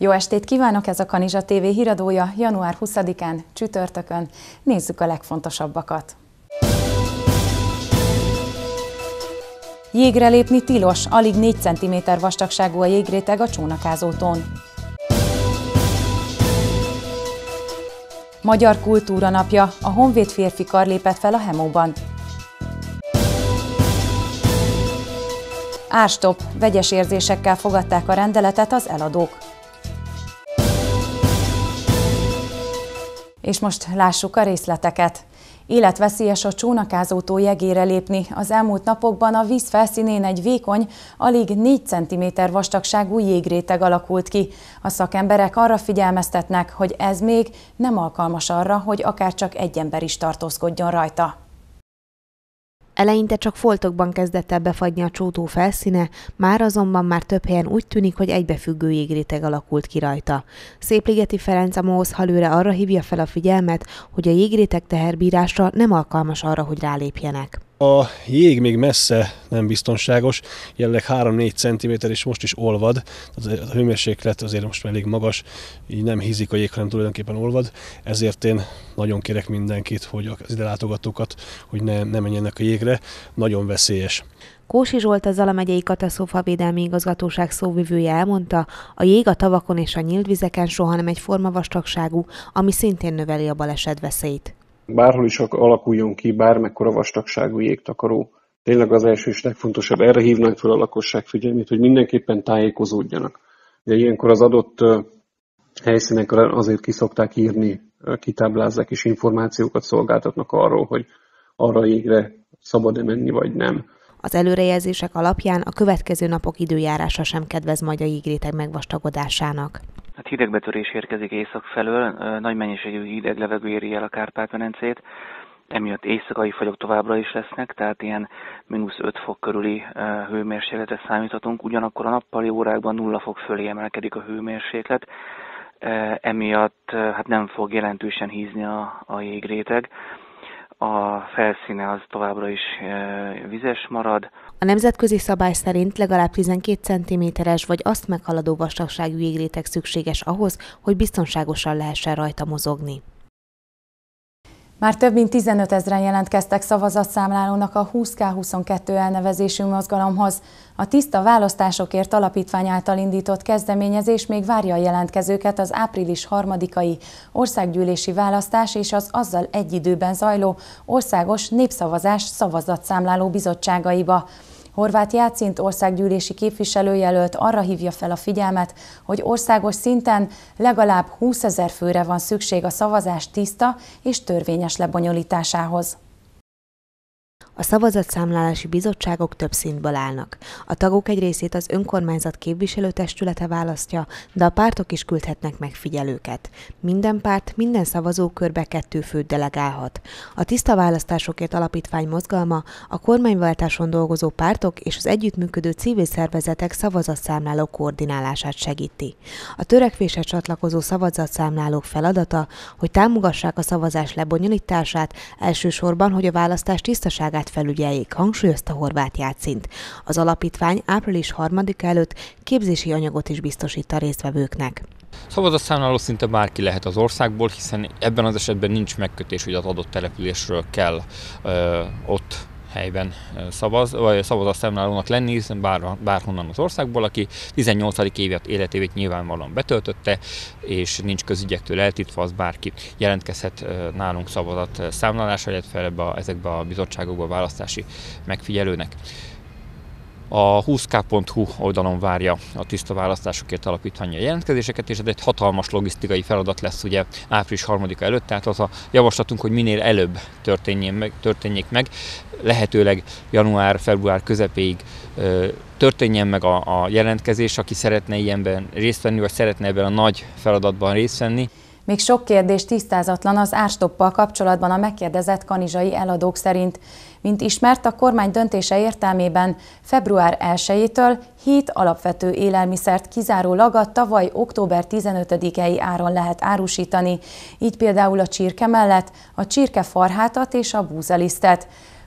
Jó estét kívánok, ez a Kanizsa TV híradója január 20-án, csütörtökön. Nézzük a legfontosabbakat. Jégre lépni tilos, alig 4 cm vastagságú a jégréteg a Csónakázótón. Magyar Kultúra Napja, a Honvéd férfi kar lépett fel a Hemóban. Árstop, vegyes érzésekkel fogadták a rendeletet az eladók. És most lássuk a részleteket. Életveszélyes a Csónakázótó jegére lépni. Az elmúlt napokban a víz felszínén egy vékony, alig 4 cm vastagságú jégréteg alakult ki. A szakemberek arra figyelmeztetnek, hogy ez még nem alkalmas arra, hogy akár csak egy ember is tartózkodjon rajta. Eleinte csak foltokban kezdett el befagyni a csótó felszíne, már azonban több helyen úgy tűnik, hogy egybefüggő jégréteg alakult ki rajta. Szépligeti Ferenc a MOHOZ Halőre arra hívja fel a figyelmet, hogy a jégréteg teherbírásra nem alkalmas arra, hogy rálépjenek. A jég még messze nem biztonságos, jelenleg 3-4 cm és most is olvad, a hőmérséklet azért most már elég magas, így nem hízik a jég, hanem tulajdonképpen olvad, ezért én nagyon kérek mindenkit, hogy az ide látogatókat, hogy ne menjenek a jégre, nagyon veszélyes. Kósi Zsolt, a Zala megyei katasztrófavédelmi igazgatóság szóvivője elmondta, a jég a tavakon és a nyílt vizeken soha nem egyforma vastagságú, ami szintén növeli a balesetveszélyt. Bárhol is alakuljon ki bármekkora vastagságú jégtakaró. Tényleg az első és legfontosabb, erre hívnánk fel a lakosság figyelmét, hogy mindenképpen tájékozódjanak. De ilyenkor az adott helyszínekre azért ki szokták írni, kitáblázzák és információkat szolgáltatnak arról, hogy arra a jégre szabad-e menni vagy nem. Az előrejelzések alapján a következő napok időjárása sem kedvez majd a jégréteg megvastagodásának. Hát hidegbetörés érkezik észak felől, nagy mennyiségű hideg levegő éri el a Kárpát-medencét, emiatt éjszakai fagyok továbbra is lesznek, tehát ilyen -5 fok körüli hőmérsékletre számíthatunk, ugyanakkor a nappali órákban 0 fok fölé emelkedik a hőmérséklet, emiatt hát nem fog jelentősen hízni a jégréteg. A felszíne az továbbra is vizes marad. A nemzetközi szabály szerint legalább 12 cm-es vagy azt meghaladó vastagságú jégréteg szükséges ahhoz, hogy biztonságosan lehessen rajta mozogni. Már több mint 15 000-en jelentkeztek szavazatszámlálónak a 20K22 elnevezésű mozgalomhoz. A Tiszta Választásokért Alapítvány által indított kezdeményezés még várja a jelentkezőket az április 3-ai országgyűlési választás és az azzal egy időben zajló országos népszavazás szavazatszámláló bizottságaiba. Horváth Jácint országgyűlési képviselőjelölt arra hívja fel a figyelmet, hogy országos szinten legalább 20 000 főre van szükség a szavazás tiszta és törvényes lebonyolításához. A szavazatszámlálási bizottságok több szintből állnak. A tagok egy részét az önkormányzat képviselőtestülete választja, de a pártok is küldhetnek megfigyelőket. Minden párt minden szavazókörbe 2 főt delegálhat. A Tiszta Választásokért Alapítvány mozgalma a kormányváltáson dolgozó pártok és az együttműködő civil szervezetek szavazatszámláló koordinálását segíti. A törekvésre csatlakozó szavazatszámlálók feladata, hogy támogassák a szavazás lebonyolítását, elsősorban, hogy a választás tisztaságát felügyeljék, hangsúlyozta Horváth Jácint. Az alapítvány április 3-a előtt képzési anyagot is biztosít a résztvevőknek. Szavazatszámláló szinte bárki lehet az országból, hiszen ebben az esetben nincs megkötés, hogy az adott településről kell ott helyben szavazatszámlálónak lenni, hiszen bárhonnan az országból, aki 18. életévét nyilvánvalóan betöltötte, és nincs közügyektől eltitva, az bárki jelentkezhet nálunk szavazatszámlálásra, illetve ezekbe a bizottságokba választási megfigyelőnek. A 20k.hu oldalon várja a Tiszta Választásokért Alapítvány jelentkezéseket, és ez egy hatalmas logisztikai feladat lesz ugye április 3-a előtt, tehát az a javaslatunk, hogy minél előbb történjék meg, lehetőleg január-február közepéig történjen meg a jelentkezés, aki szeretne ilyenben részt venni, vagy szeretne ebben a nagy feladatban részt venni. Még sok kérdés tisztázatlan az árstoppal kapcsolatban a megkérdezett kanizsai eladók szerint. Mint ismert, a kormány döntése értelmében február 1-től 7 alapvető élelmiszert kizárólag a tavaly október 15-i áron lehet árusítani, így például a csirke mellett a csirkefarhátat és a búzalisztet.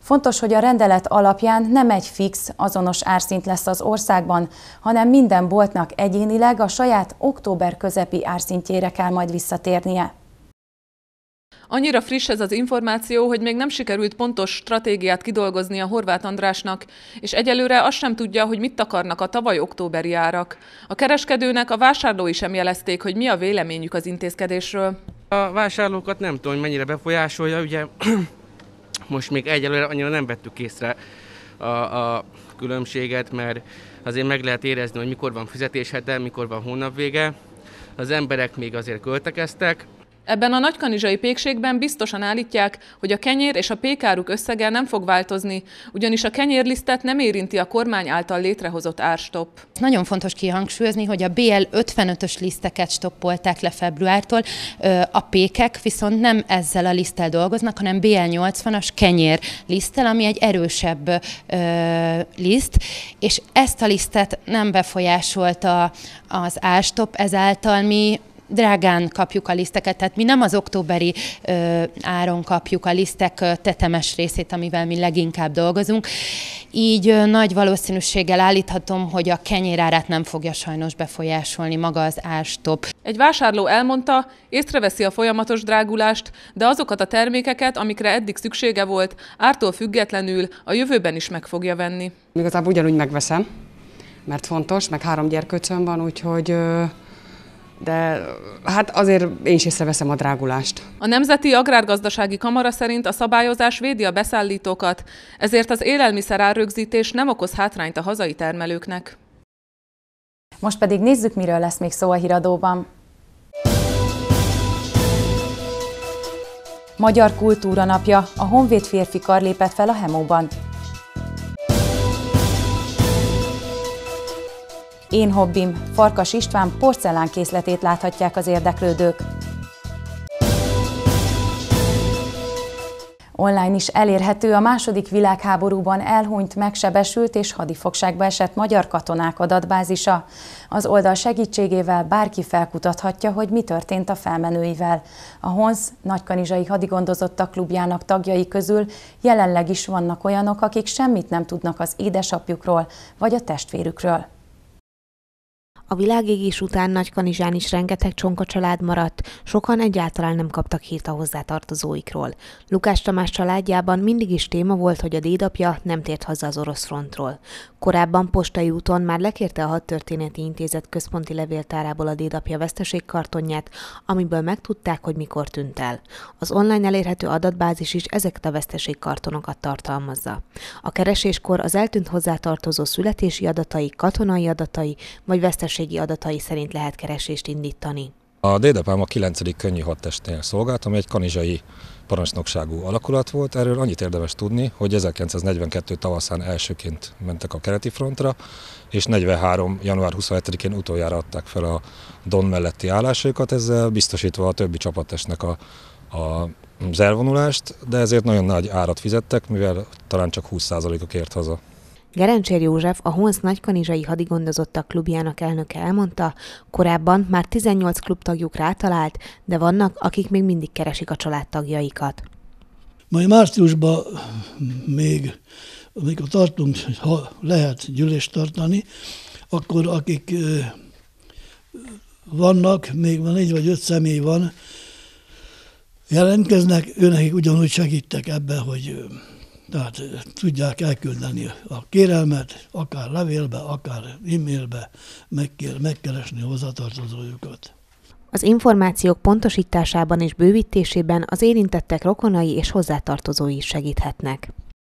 Fontos, hogy a rendelet alapján nem egy fix, azonos árszint lesz az országban, hanem minden boltnak egyénileg a saját október közepi árszintjére kell majd visszatérnie. Annyira friss ez az információ, hogy még nem sikerült pontos stratégiát kidolgozni a Horváth Andrásnak, és egyelőre azt sem tudja, hogy mit akarnak a tavaly októberi árak. A kereskedőnek a vásárlói sem jelezték, hogy mi a véleményük az intézkedésről. A vásárlókat nem tudom, hogy mennyire befolyásolja, ugye most még egyelőre annyira nem vettük észre a különbséget, mert azért meg lehet érezni, hogy mikor van fizetéshete, mikor van hónapvége. Az emberek még azért költekeztek. Ebben a nagykanizsai pékségben biztosan állítják, hogy a kenyér és a pékáruk összege nem fog változni, ugyanis a kenyérlisztet nem érinti a kormány által létrehozott árstopp. Nagyon fontos kihangsúlyozni, hogy a BL 55-ös liszteket stoppolták le februártól, a pékek viszont nem ezzel a liszttel dolgoznak, hanem BL 80-as kenyér liszttel, ami egy erősebb liszt, és ezt a lisztet nem befolyásolta az árstopp, ezáltal mi drágán kapjuk a liszteket, tehát mi nem az októberi áron kapjuk a lisztek tetemes részét, amivel mi leginkább dolgozunk. Így nagy valószínűséggel állíthatom, hogy a kenyér árát nem fogja sajnos befolyásolni maga az árstopp. Egy vásárló elmondta, észreveszi a folyamatos drágulást, de azokat a termékeket, amikre eddig szüksége volt, ártól függetlenül a jövőben is meg fogja venni. Igazából ugyanúgy megveszem, mert fontos, meg 3 gyerkőcöm van, úgyhogy... De hát azért én is észreveszem a drágulást. A Nemzeti Agrárgazdasági Kamara szerint a szabályozás védi a beszállítókat, ezért az élelmiszer árrögzítés nem okoz hátrányt a hazai termelőknek. Most pedig nézzük, miről lesz még szó a híradóban. Magyar Kultúra Napja, a Honvéd férfi kar lépett fel a Hemóban. Én hobbim, Farkas István porcelánkészletét láthatják az érdeklődők. Online is elérhető a II. Világháborúban elhunyt, megsebesült és hadifogságba esett magyar katonák adatbázisa. Az oldal segítségével bárki felkutathatja, hogy mi történt a felmenőivel. A HONSZ Nagykanizsai Hadigondozottak klubjának tagjai közül jelenleg is vannak olyanok, akik semmit nem tudnak az édesapjukról vagy a testvérükről. A világégés után Nagykanizsán is rengeteg csonka család maradt, sokan egyáltalán nem kaptak hírt a hozzátartozóikról. Lukás Tamás családjában mindig is téma volt, hogy a dédapja nem tért haza az orosz frontról. Korábban Postai úton már lekérte a Hadtörténeti Intézet központi levéltárából a dédapja veszteségkartonját, amiből megtudták, hogy mikor tűnt el. Az online elérhető adatbázis is ezeket a veszteségkartonokat tartalmazza. A kereséskor az eltűnt hozzátartozó születési adatai, katonai adatai vagy veszteségi adatai szerint lehet keresést indítani. A dédapám a 9. könnyű hadtestnél szolgált, ami egy kanizsai parancsnokságú alakulat volt. Erről annyit érdemes tudni, hogy 1942 tavaszán elsőként mentek a keleti frontra, és 43. január 27-én utoljára adták fel a Don melletti állásaikat, ezzel biztosítva a többi csapattestnek az elvonulást, de ezért nagyon nagy árat fizettek, mivel talán csak 20%-ok ért haza. Gerencsér József, a HONSZ Nagykanizsai Hadigondozottak klubjának elnöke elmondta, korábban már 18 klubtagjuk rátalált, de vannak, akik még mindig keresik a családtagjaikat. Majd márciusban még, amikor tartunk, ha lehet gyűlést tartani, akkor akik vannak, még van 4 vagy 5 személy van, jelentkeznek, őnekik ugyanúgy segítek ebbe, hogy tehát tudják elküldeni a kérelmet, akár levélbe, akár e-mailbe, megkeresni hozzátartozójukat. Az információk pontosításában és bővítésében az érintettek rokonai és hozzátartozói is segíthetnek.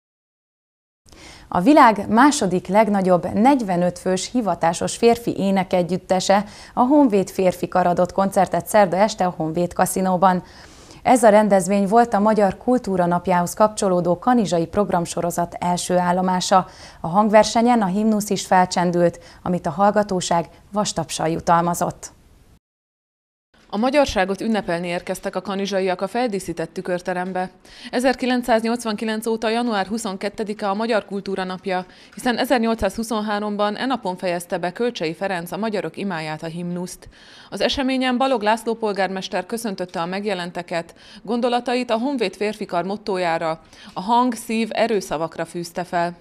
A világ második legnagyobb 45 fős hivatásos férfi énekegyüttese, a Honvéd férfi kar adott koncertet szerda este a Honvéd kaszinóban. Ez a rendezvény volt a Magyar Kultúra Napjához kapcsolódó kanizsai programsorozat első állomása. A hangversenyen a himnusz is felcsendült, amit a hallgatóság vastapsal jutalmazott. A magyarságot ünnepelni érkeztek a kanizsaiak a feldíszített tükörterembe. 1989 óta január 22-e a Magyar Kultúra Napja, hiszen 1823-ban e napon fejezte be Kölcsey Ferenc a magyarok imáját, a himnuszt. Az eseményen Balog László polgármester köszöntötte a megjelenteket, gondolatait a Honvéd férfikar mottójára, a hang, szív, erőszavakra fűzte fel.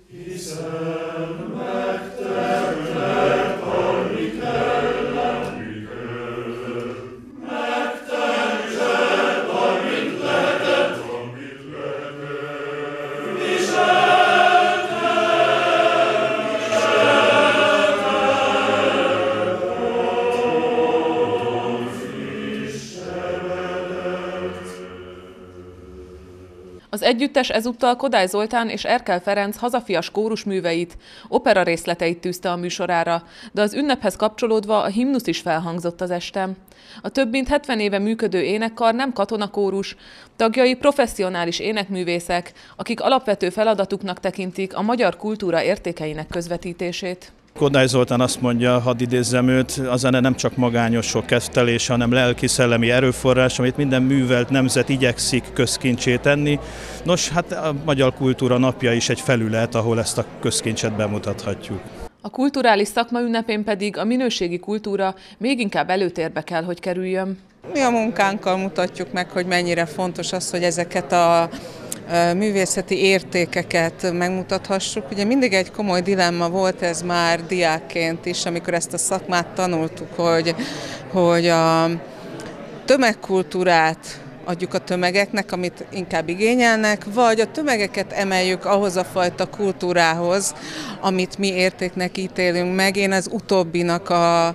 Az együttes ezúttal Kodály Zoltán és Erkel Ferenc hazafias kórusműveit, opera részleteit tűzte a műsorára, de az ünnephez kapcsolódva a himnusz is felhangzott az estem. A több mint 70 éve működő énekkar nem katonakórus, tagjai professzionális énekművészek, akik alapvető feladatuknak tekintik a magyar kultúra értékeinek közvetítését. Kodály Zoltán azt mondja, hadd idézzem őt, a zene nem csak magányos sok kettelés, hanem lelki-szellemi erőforrás, amit minden művelt nemzet igyekszik közkincsé tenni. Nos, hát a Magyar Kultúra Napja is egy felület, ahol ezt a közkincset bemutathatjuk. A kulturális szakma ünnepén pedig a minőségi kultúra még inkább előtérbe kell, hogy kerüljön. Mi a munkánkkal mutatjuk meg, hogy mennyire fontos az, hogy ezeket a művészeti értékeket megmutathassuk. Ugye mindig egy komoly dilemma volt ez már diákként is, amikor ezt a szakmát tanultuk, hogy a tömegkultúrát adjuk a tömegeknek, amit inkább igényelnek, vagy a tömegeket emeljük ahhoz a fajta kultúrához, amit mi értéknek ítélünk meg. Én az utóbbinak a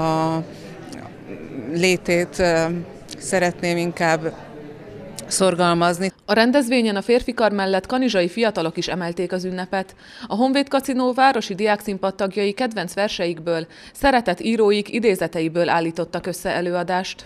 létét szeretném inkább szorgalmazni. A rendezvényen a férfikar mellett kanizsai fiatalok is emelték az ünnepet. A Honvéd Kaszinó városi diákszínpad tagjai kedvenc verseikből, szeretett íróik idézeteiből állítottak össze előadást.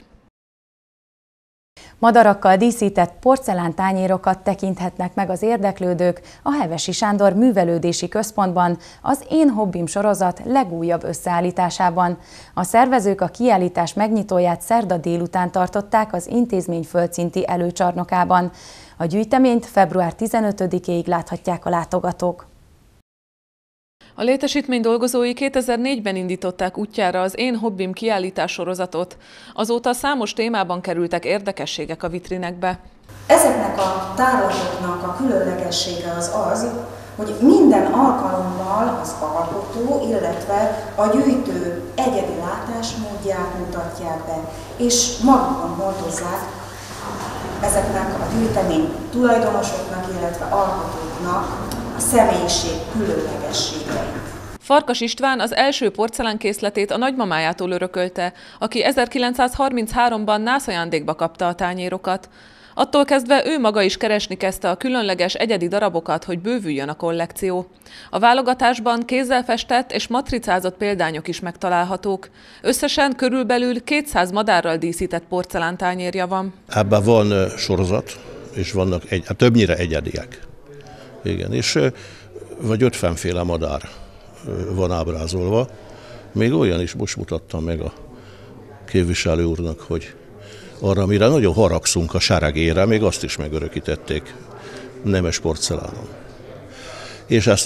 Madarakkal díszített porcelántányérokat tekinthetnek meg az érdeklődők a Hevesi Sándor Művelődési Központban, az Én Hobbim sorozat legújabb összeállításában. A szervezők a kiállítás megnyitóját szerda délután tartották az intézmény földszinti előcsarnokában. A gyűjteményt február 15-éig láthatják a látogatók. A létesítmény dolgozói 2004-ben indították útjára az Én Hobbim kiállítás sorozatot. Azóta számos témában kerültek érdekességek a vitrinekbe. Ezeknek a tárlatoknak a különlegessége az, hogy minden alkalommal az alkotó, illetve a gyűjtő egyedi látásmódját mutatják be, és magukon hordozzák ezeknek a gyűjtemény tulajdonosoknak, illetve alkotóknak a személyiség különlegességeit. Farkas István az első porcelánkészletét a nagymamájától örökölte, aki 1933-ban nászajándékba kapta a tányérokat. Attól kezdve ő maga is keresni kezdte a különleges egyedi darabokat, hogy bővüljön a kollekció. A válogatásban kézzel festett és matricázott példányok is megtalálhatók. Összesen körülbelül 200 madárral díszített porcelántányérja van. Ebben van sorozat, és vannak többnyire egyediek. Igen, és vagy 50 féle madár van ábrázolva. Még olyan is most mutattam meg a képviselő úrnak, hogy arra, amire nagyon haragszunk a seregére, még azt is megörökítették nemes porcelánon. És ezt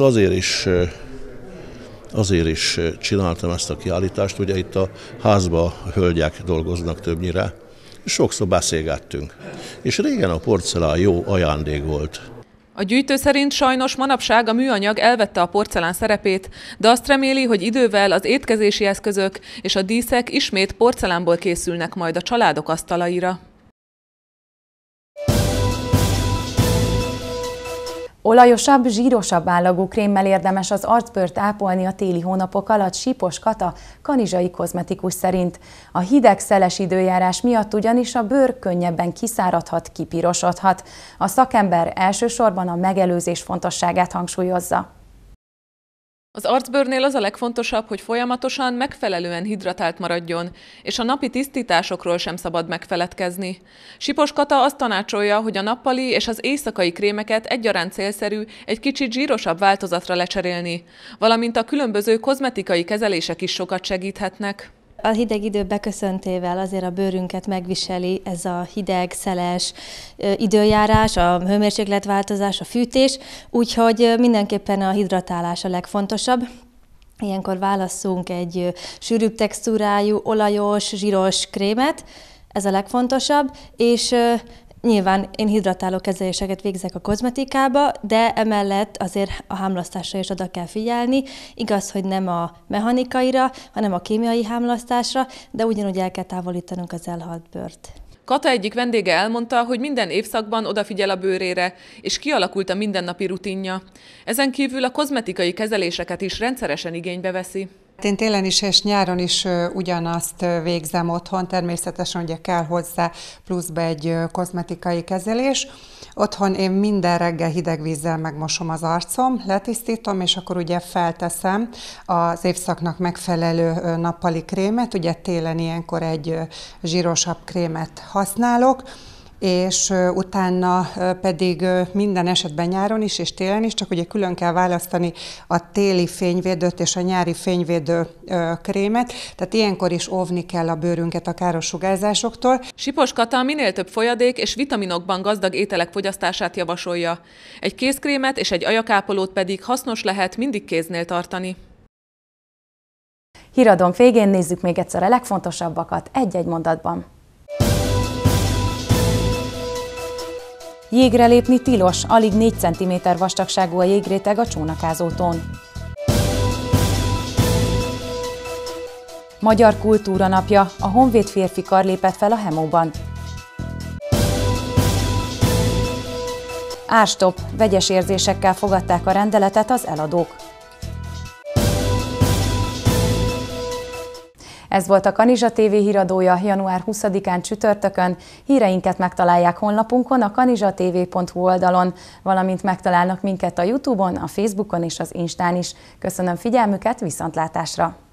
azért is csináltam ezt a kiállítást, ugye itt a házban a hölgyek dolgoznak többnyire, és sokszor beszélgettünk. És régen a porcelán jó ajándék volt. A gyűjtő szerint sajnos manapság a műanyag elvette a porcelán szerepét, de azt reméli, hogy idővel az étkezési eszközök és a díszek ismét porcelánból készülnek majd a családok asztalaira. Olajosabb, zsírosabb állagú krémmel érdemes az arcbőrt ápolni a téli hónapok alatt Sipos Kata, kanizsai kozmetikus szerint. A hideg, szeles időjárás miatt ugyanis a bőr könnyebben kiszáradhat, kipirosodhat. A szakember elsősorban a megelőzés fontosságát hangsúlyozza. Az arcbőrnél az a legfontosabb, hogy folyamatosan megfelelően hidratált maradjon, és a napi tisztításokról sem szabad megfeledkezni. Sipos Kata azt tanácsolja, hogy a nappali és az éjszakai krémeket egyaránt célszerű egy kicsit zsírosabb változatra lecserélni, valamint a különböző kozmetikai kezelések is sokat segíthetnek. A hideg idő beköszöntével azért a bőrünket megviseli ez a hideg, szeles időjárás, a hőmérsékletváltozás, a fűtés, úgyhogy mindenképpen a hidratálás a legfontosabb. Ilyenkor válasszunk egy sűrűbb textúrájú, olajos, zsíros krémet, ez a legfontosabb, és nyilván én hidratáló kezeléseket végzek a kozmetikába, de emellett azért a hámlasztásra is oda kell figyelni. Igaz, hogy nem a mechanikaira, hanem a kémiai hámlasztásra, de ugyanúgy el kell távolítanunk az elhalt bőrt. Kata egyik vendége elmondta, hogy minden évszakban odafigyel a bőrére, és kialakult a mindennapi rutinja. Ezen kívül a kozmetikai kezeléseket is rendszeresen igénybe veszi. Én télen is és nyáron is ugyanazt végzem otthon, természetesen ugye kell hozzá pluszba egy kozmetikai kezelés. Otthon én minden reggel hideg vízzel megmosom az arcom, letisztítom, és akkor ugye felteszem az évszaknak megfelelő nappali krémet, ugye télen ilyenkor egy zsírosabb krémet használok, és utána pedig minden esetben nyáron is és télen is, csak ugye külön kell választani a téli fényvédőt és a nyári fényvédő krémet, tehát ilyenkor is óvni kell a bőrünket a káros sugárzásoktól. Sipos Kata minél több folyadék és vitaminokban gazdag ételek fogyasztását javasolja. Egy kézkrémet és egy ajakápolót pedig hasznos lehet mindig kéznél tartani. Híradónk végén nézzük még egyszer a legfontosabbakat egy-egy mondatban. Jégre lépni tilos, alig 4 cm vastagságú a jégréteg a Csónakázótón. Magyar Kultúra Napja, a honvéd férfi kar lépett fel a Hemóban. Árstop, vegyes érzésekkel fogadták a rendeletet az eladók. Ez volt a Kanizsa TV híradója január 20-án csütörtökön. Híreinket megtalálják honlapunkon, a kanizsatv.hu oldalon, valamint megtalálnak minket a YouTube-on, a Facebookon és az Instán is. Köszönöm figyelmüket, viszontlátásra!